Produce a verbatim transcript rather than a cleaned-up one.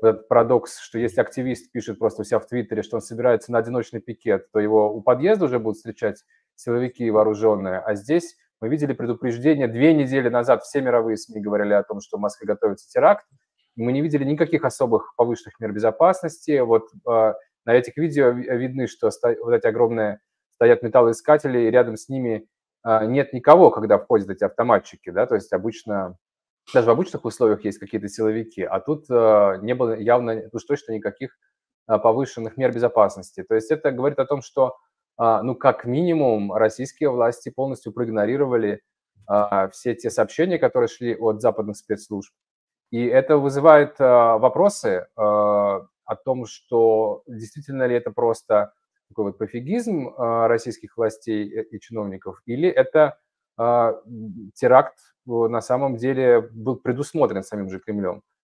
вот этот парадокс, что если активист пишет просто у себя в Твиттере, что он собирается на одиночный пикет, то его у подъезда уже будут встречать силовики вооруженные, а здесь мы видели предупреждение две недели назад, все мировые СМИ говорили о том, что в Москве готовится теракт, мы не видели никаких особых повышенных мер безопасности. Вот э, на этих видео видны, что сто... вот эти огромные стоят металлоискатели, и рядом с ними э, нет никого, когда входят эти автоматчики, да, то есть обычно, даже в обычных условиях есть какие-то силовики, а тут э, не было явно, уж точно никаких э, повышенных мер безопасности. То есть это говорит о том, что, э, ну, как минимум, российские власти полностью проигнорировали э, все те сообщения, которые шли от западных спецслужб. И это вызывает э, вопросы э, о том, что действительно ли это просто такой вот пофигизм э, российских властей и чиновников, или это э, теракт на самом деле был предусмотрен самим же Кремлем.